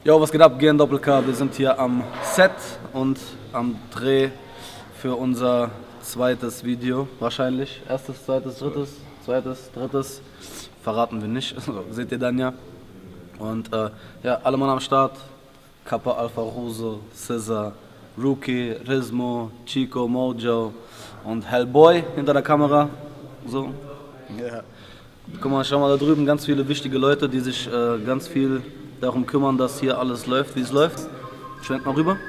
Jo, was geht ab, GN-Doppel-K? Wir sind hier am Set und am Dreh für unser zweites Video, wahrscheinlich. Erstes, zweites, drittes. Verraten wir nicht, seht ihr dann ja. Und ja, alle Mann am Start. Kappa, Alpha, Rose, Scissor, Rookie, Rizmo, Chico, Mojo und Hellboy hinter der Kamera. So. Yeah. Guck mal, schau mal da drüben, ganz viele wichtige Leute, die sich ganz viel darum kümmern, dass hier alles läuft, wie es läuft. Schwenk mal rüber.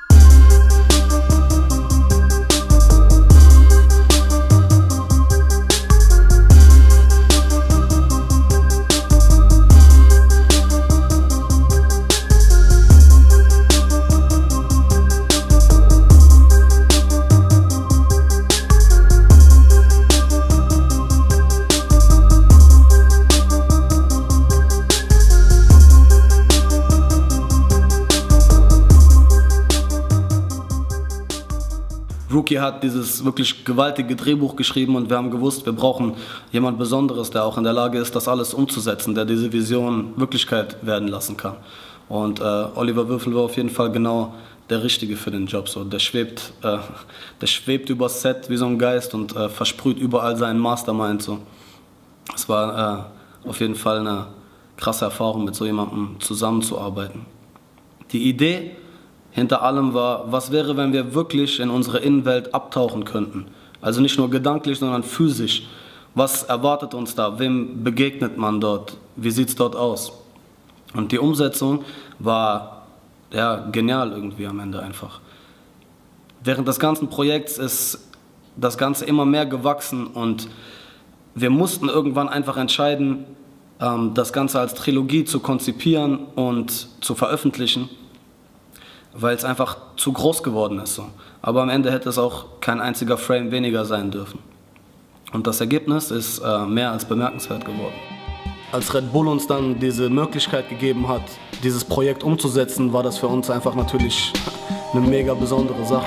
Rookie hat dieses wirklich gewaltige Drehbuch geschrieben und wir haben gewusst, wir brauchen jemand Besonderes, der auch in der Lage ist, das alles umzusetzen, der diese Vision Wirklichkeit werden lassen kann. Und Oliver Würfel war auf jeden Fall genau der Richtige für den Job. So, der schwebt übers Set wie so ein Geist und versprüht überall seinen Mastermind. So. Es war auf jeden Fall eine krasse Erfahrung, mit so jemandem zusammenzuarbeiten. Die Idee hinter allem war, was wäre, wenn wir wirklich in unsere Innenwelt abtauchen könnten? Also nicht nur gedanklich, sondern physisch. Was erwartet uns da? Wem begegnet man dort? Wie sieht es dort aus? Und die Umsetzung war ja, genial irgendwie am Ende einfach. Während des ganzen Projekts ist das Ganze immer mehr gewachsen und wir mussten irgendwann einfach entscheiden, das Ganze als Trilogie zu konzipieren und zu veröffentlichen, weil es einfach zu groß geworden ist. So. Aber am Ende hätte es auch kein einziger Frame weniger sein dürfen. Und das Ergebnis ist mehr als bemerkenswert geworden. Als Red Bull uns dann diese Möglichkeit gegeben hat, dieses Projekt umzusetzen, war das für uns einfach natürlich eine mega besondere Sache.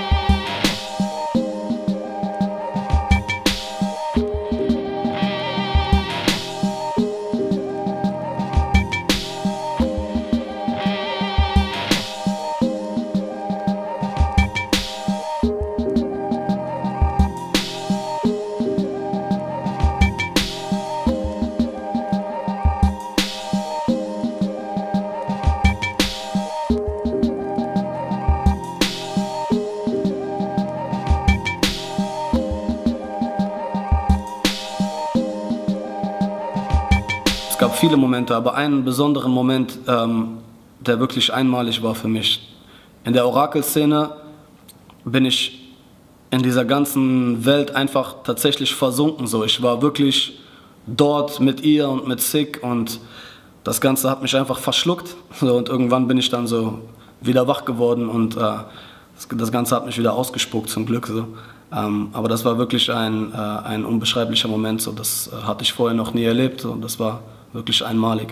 Es gab viele Momente, aber einen besonderen Moment, der wirklich einmalig war für mich. In der Orakel-Szene bin ich in dieser ganzen Welt einfach tatsächlich versunken. So. Ich war wirklich dort mit ihr und mit Sick und das Ganze hat mich einfach verschluckt. So, und irgendwann bin ich dann so wieder wach geworden und das Ganze hat mich wieder ausgespuckt, zum Glück. So. Aber das war wirklich ein unbeschreiblicher Moment. So. Das hatte ich vorher noch nie erlebt und das war wirklich einmalig.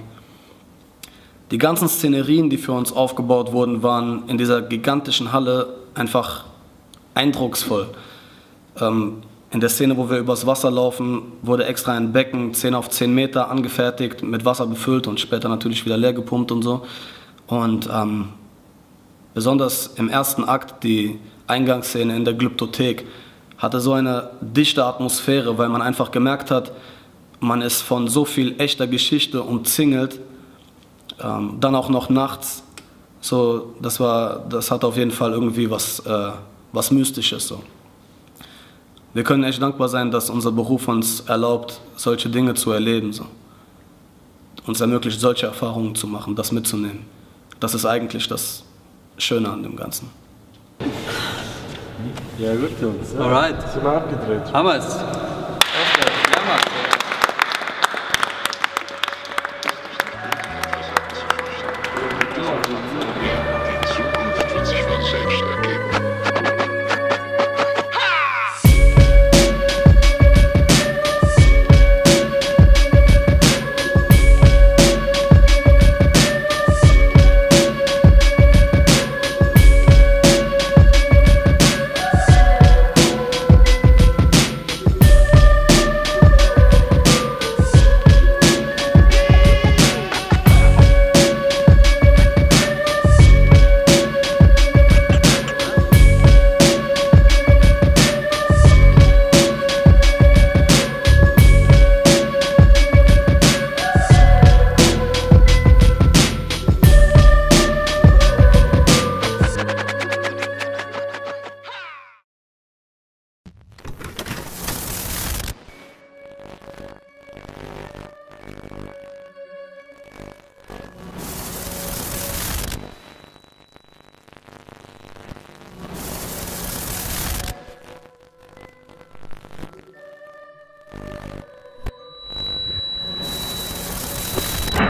Die ganzen Szenerien, die für uns aufgebaut wurden, waren in dieser gigantischen Halle einfach eindrucksvoll. In der Szene, wo wir übers Wasser laufen, wurde extra ein Becken 10 auf 10 Meter angefertigt, mit Wasser befüllt und später natürlich wieder leer gepumpt und so. Und besonders im ersten Akt, die Eingangsszene in der Glyptothek, hatte so eine dichte Atmosphäre, weil man einfach gemerkt hat, man ist von so viel echter Geschichte umzingelt, dann auch noch nachts. So, das hat auf jeden Fall irgendwie was Mystisches. So. Wir können echt dankbar sein, dass unser Beruf uns erlaubt, solche Dinge zu erleben. So. Uns ermöglicht, solche Erfahrungen zu machen, das mitzunehmen. Das ist eigentlich das Schöne an dem Ganzen. Ja gut, Jungs. Alright. Sind wir abgedreht? Haben wir es.